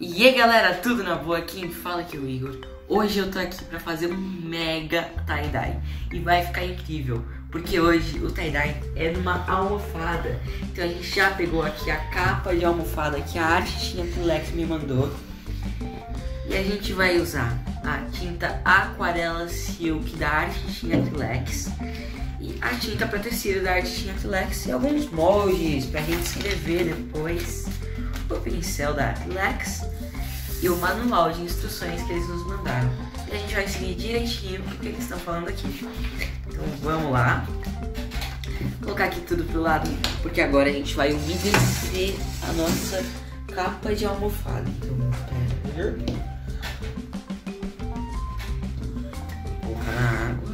E aí galera, tudo na boa? Quem fala aqui é o Igor. Hoje eu tô aqui pra fazer um mega tie-dye e vai ficar incrível, porque hoje o tie-dye é numa almofada. Então a gente já pegou aqui a capa de almofada que a Artistinha Acrylex me mandou. E a gente vai usar a tinta Aquarela Silk da Artistinha Acrylex e a tinta para tecido da Artistinha Acrylex e alguns moldes pra gente escrever depois, o pincel da Acrylex e o manual de instruções que eles nos mandaram. E a gente vai seguir direitinho o que eles estão falando aqui. Então vamos lá. Vou colocar aqui tudo pro lado, porque agora a gente vai umedecer a nossa capa de almofada. Então pera, vou colocar na água.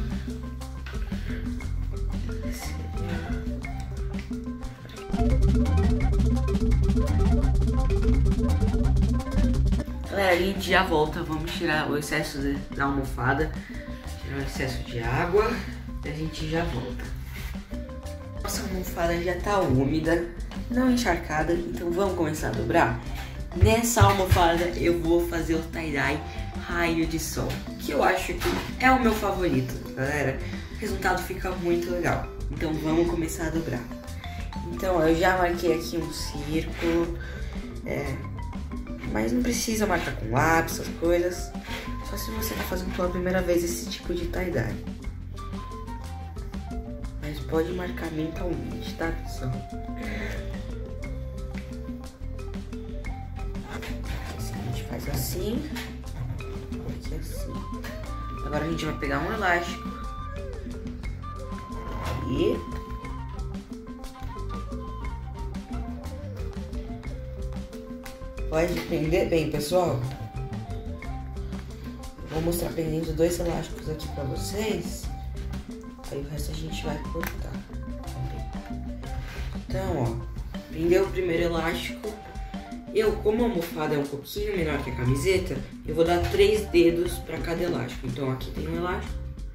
Galera, a gente já volta, vamos tirar o excesso da almofada, tirar o excesso de água e a gente já volta. Nossa almofada já tá úmida, não encharcada, então vamos começar a dobrar. Nessa almofada eu vou fazer o tie-dye raio de sol, que eu acho que é o meu favorito, galera. O resultado fica muito legal, então vamos começar a dobrar. Então eu já marquei aqui um círculo, mas não precisa marcar com lápis, essas coisas. Só se você está fazendo pela primeira vez esse tipo de tie-dye. Mas pode marcar mentalmente, tá, pessoal? Assim, a gente faz assim. Aqui assim. Agora a gente vai pegar um elástico. E pode prender bem, pessoal. Vou mostrar prendendo 2 elásticos aqui pra vocês. Aí o resto a gente vai cortar. Então, ó, prendeu o primeiro elástico. Eu, como a almofada é um pouquinho menor que a camiseta, eu vou dar 3 dedos pra cada elástico. Então aqui tem um elástico.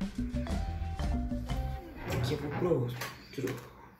Aqui eu vou pro outro.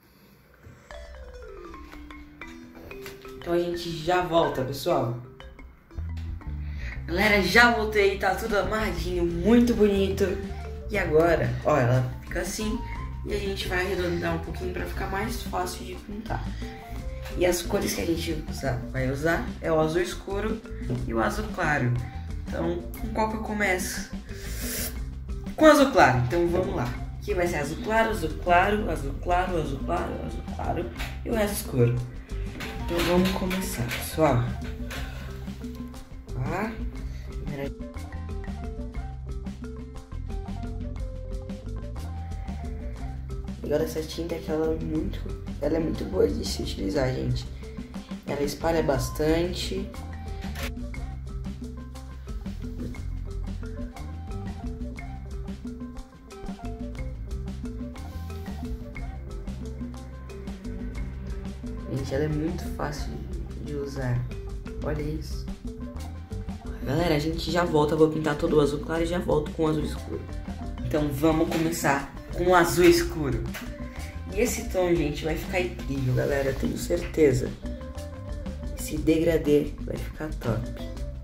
Então a gente já volta, pessoal. Galera, já voltei, tá tudo amarradinho, muito bonito. E agora, ó, ela fica assim. E a gente vai arredondar um pouquinho pra ficar mais fácil de pintar. E as cores que a gente vai usar é o azul escuro e o azul claro. Então, com qual que eu começo? Com o azul claro, então vamos lá. Aqui vai ser azul claro, azul claro, azul claro, azul claro, azul claro e o resto escuro. Então vamos começar, pessoal. Tá? Agora essa tinta aqui, ela é muito boa de se utilizar, gente. Ela espalha bastante. Gente, ela é muito fácil de usar. Olha isso. Galera, a gente já volta. Eu vou pintar todo o azul claro e já volto com o azul escuro. Então vamos começar com o azul escuro. E esse tom, gente, vai ficar incrível, galera. Eu tenho certeza. Esse degradê vai ficar top.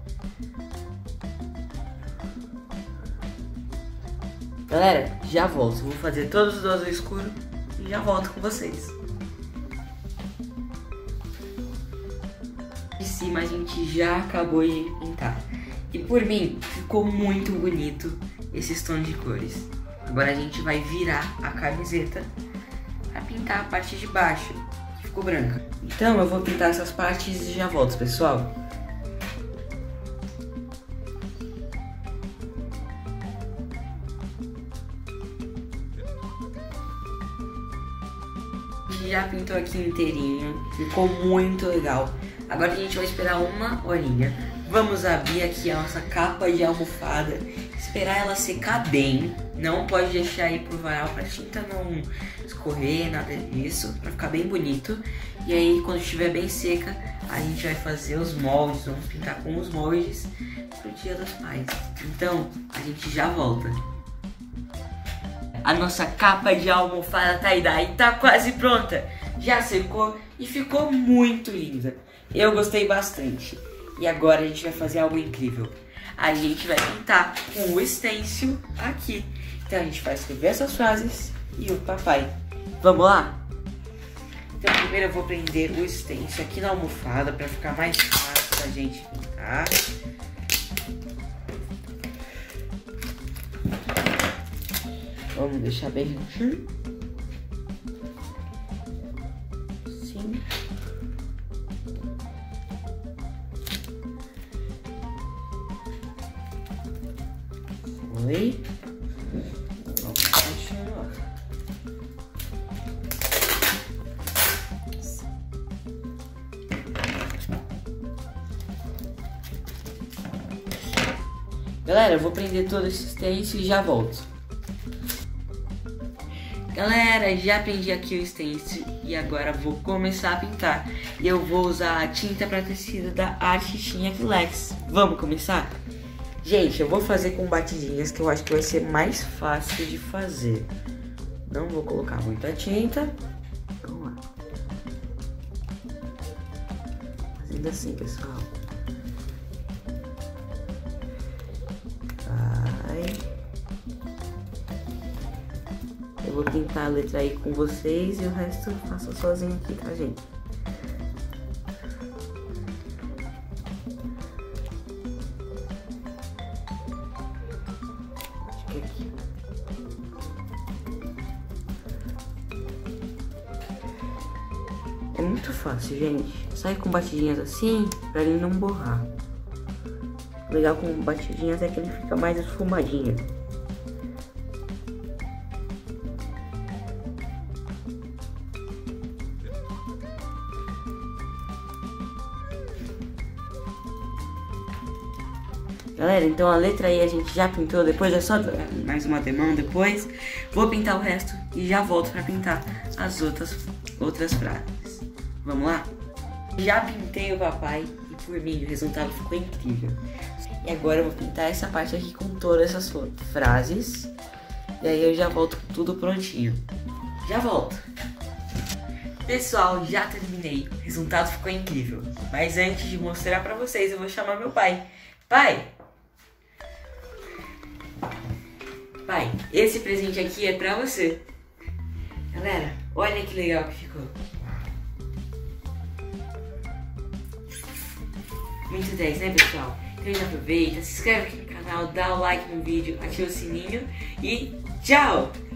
Galera, já volto. Vou fazer todos do azul escuro e já volto com vocês. De cima a gente já acabou de pintar. E por mim, ficou muito bonito esses tons de cores. Agora a gente vai virar a camiseta para pintar a parte de baixo, que ficou branca. Então eu vou pintar essas partes e já volto, pessoal. Já pintou aqui inteirinho, ficou muito legal. Agora a gente vai esperar 1 horinha. Vamos abrir aqui a nossa capa de almofada, esperar ela secar bem. Não pode deixar aí pro varal pra tinta não escorrer, nada disso, pra ficar bem bonito. E aí quando estiver bem seca, a gente vai fazer os moldes, vamos pintar com os moldes pro Dia dos Pais. Então, a gente já volta. A nossa capa de almofada tie-dye tá quase pronta. Já secou e ficou muito linda. Eu gostei bastante. E agora a gente vai fazer algo incrível. A gente vai pintar com o stencil aqui. Então a gente vai escrever essas frases e o papai. Vamos lá? Então primeiro eu vou prender o stencil aqui na almofada para ficar mais fácil pra gente pintar. Vamos deixar bem juntinho. Sim. Oi. Vamos continuar. Galera, eu vou prender todo esse stencil e já volto. Galera, já prendi aqui o stencil e agora vou começar a pintar. E eu vou usar a tinta para tecido da Artistin Acrylex. Vamos começar? Gente, eu vou fazer com batidinhas que eu acho que vai ser mais fácil de fazer. Não vou colocar muita tinta. Vamos lá. Fazendo assim, pessoal. Eu vou pintar a letra aí com vocês e o resto eu faço sozinho aqui, tá, gente? Acho que é aqui. É muito fácil, gente. Sai com batidinhas assim, pra ele não borrar. O legal com batidinhas é que ele fica mais esfumadinho. Galera, então a letra aí a gente já pintou, depois é só mais uma demão depois. Vou pintar o resto e já volto pra pintar as outras frases. Vamos lá? Já pintei o papai e por mim o resultado ficou incrível. E agora eu vou pintar essa parte aqui com todas essas frases. E aí eu já volto com tudo prontinho. Já volto. Pessoal, já terminei. O resultado ficou incrível. Mas antes de mostrar pra vocês, eu vou chamar meu pai. Pai! Pai, esse presente aqui é pra você. Galera, olha que legal que ficou. Muito 10, né, pessoal? Então já aproveita, se inscreve aqui no canal, dá o like no vídeo, ativa o sininho e tchau!